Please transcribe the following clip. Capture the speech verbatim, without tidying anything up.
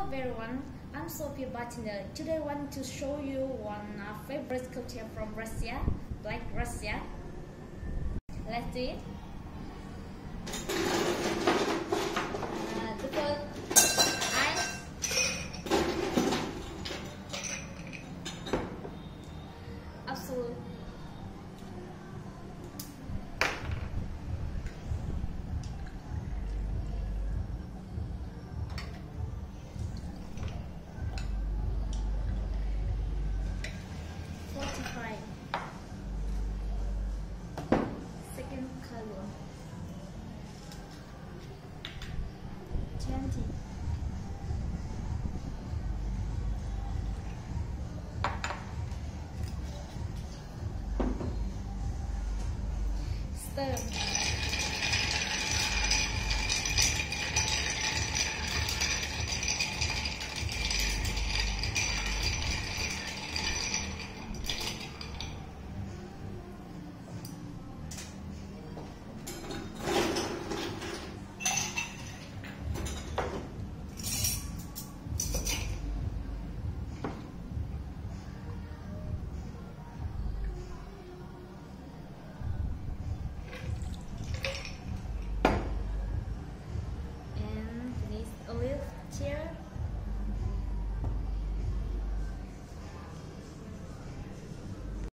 everyone, I'm Sophia Bartiner. Today I want to show you one uh, favorite sculpture from Russia, Black Russia. Let's do it. Uh, the first eye. Absolute. Second color.